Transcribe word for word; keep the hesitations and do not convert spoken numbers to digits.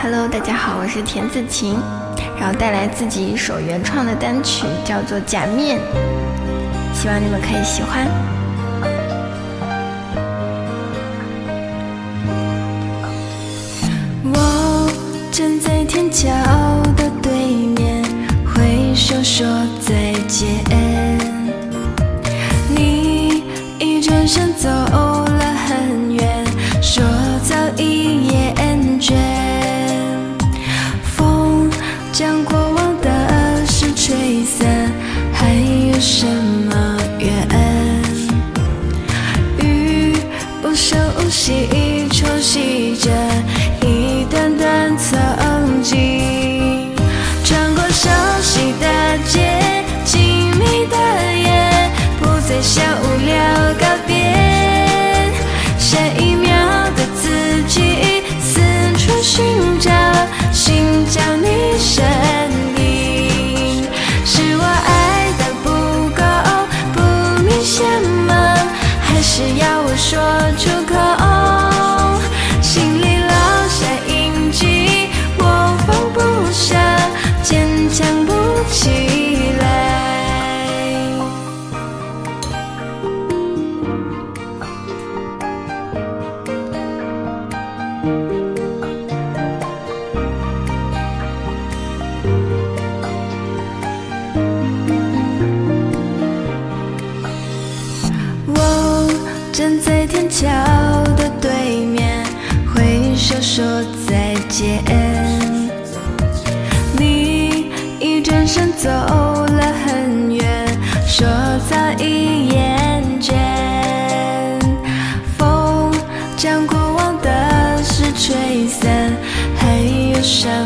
Hello， 大家好，我是田子晴，然后带来自己一首原创的单曲，叫做《假面》，希望你们可以喜欢。 我站在天桥的对面，挥手说再见。你一转身走了很远，说早已厌倦。风将过往的事吹散，还有什么缘？雨无声无息冲洗着一段段曾经，穿过熟悉的街，静谧的夜，不再想无聊告别。下一秒的自己四处寻找，寻找你身影。是我爱的不够不明显吗？还是要我说出口？心里留下印记，我放不下，坚强不起来。我站在天桥的对面，挥手说再见。你一转身走了很远，说早已厌倦。风将过往的事吹散，还有什